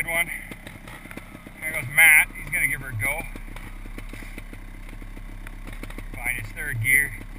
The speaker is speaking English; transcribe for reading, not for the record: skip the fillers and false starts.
good one. There goes Matt. He's going to give her a go. Find his third gear.